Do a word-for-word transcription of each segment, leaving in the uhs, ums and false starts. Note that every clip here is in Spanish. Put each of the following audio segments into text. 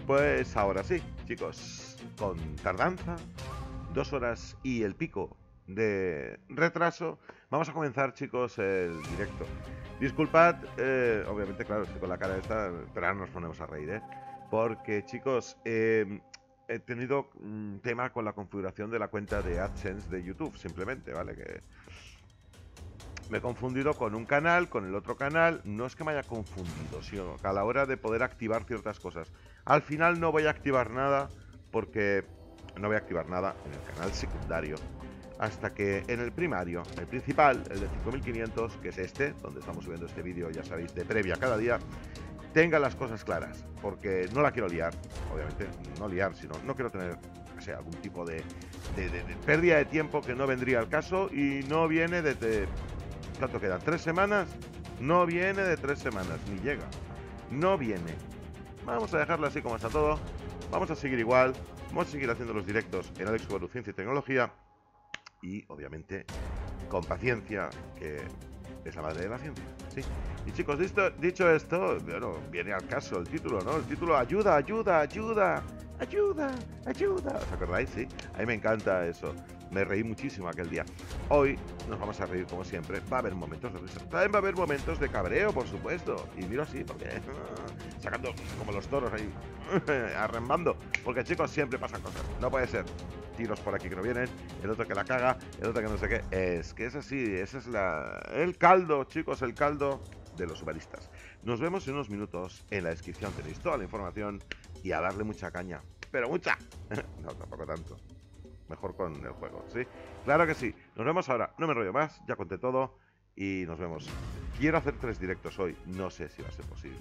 Pues ahora sí, chicos, con tardanza, dos horas y el pico de retraso, vamos a comenzar, chicos, el directo. Disculpad, eh, obviamente, claro, estoy con la cara esta, pero ahora nos ponemos a reír, ¿eh? Porque, chicos, eh, he tenido un tema con la configuración de la cuenta de AdSense de YouTube, simplemente, ¿vale? Que me he confundido con un canal, con el otro canal. No es que me haya confundido, sino que a la hora de poder activar ciertas cosas. Al final no voy a activar nada, porque no voy a activar nada en el canal secundario. Hasta que en el primario, el principal, el de cinco mil quinientos, que es este, donde estamos subiendo este vídeo, ya sabéis, de previa cada día, tenga las cosas claras. Porque no la quiero liar, obviamente, no liar, sino no quiero tener, o sea, algún tipo de, de, de, de pérdida de tiempo que no vendría al caso y no viene desde... ¿Cuánto quedan? ¿Tres semanas? No viene de tres semanas, ni llega. No viene. Vamos a dejarlo así como está todo. Vamos a seguir igual. Vamos a seguir haciendo los directos en Alex Ubaru, Ciencia y Tecnología. Y, obviamente, con paciencia, que es la madre de la ciencia. ¿Sí? Y, chicos, dicho, dicho esto, bueno, viene al caso el título, ¿no? El título, ayuda, ayuda, ayuda. Ayuda, ayuda. ¿Os acordáis? Sí. A mí me encanta eso. Me reí muchísimo aquel día. Hoy nos vamos a reír como siempre. Va a haber momentos de risa. También va a haber momentos de cabreo, por supuesto. Y miro así, porque... Uh, sacando como los toros ahí. Arrembando. Porque, chicos, siempre pasan cosas. No puede ser. Tiros por aquí que no vienen. El otro que la caga. El otro que no sé qué. Es que es así. Ese es la... el caldo, chicos. El caldo de los humanistas. Nos vemos en unos minutos. En la descripción tenéis toda la información. Y a darle mucha caña. Pero mucha. No, tampoco tanto. Mejor con el juego, ¿sí? Claro que sí. Nos vemos ahora. No me enrollo más. Ya conté todo. Y nos vemos. Quiero hacer tres directos hoy. No sé si va a ser posible.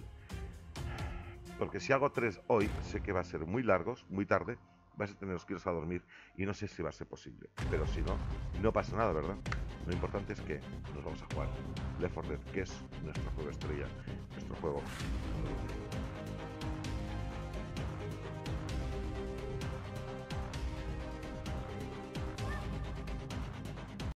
Porque si hago tres hoy, sé que va a ser muy largos, muy tarde. Vais a tener que iros a dormir. Y no sé si va a ser posible. Pero si no, no pasa nada, ¿verdad? Lo importante es que nos vamos a jugar Left four Dead, que es nuestro juego estrella. Nuestro juego.